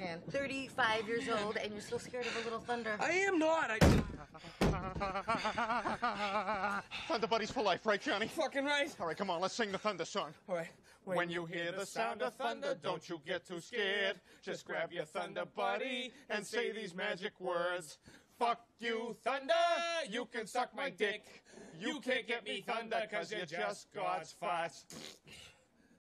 man. 35 years old, and you're still scared of a little thunder. I am not. Thunder buddies for life, right, Johnny? Fucking right. All right, come on, let's sing the thunder song. All right. When you hear the sound of thunder, don't you get too scared. Just grab your thunder buddy and say these magic words. Fuck you, thunder, you can suck my dick. You can't get me thunder, cause you're just God's farts.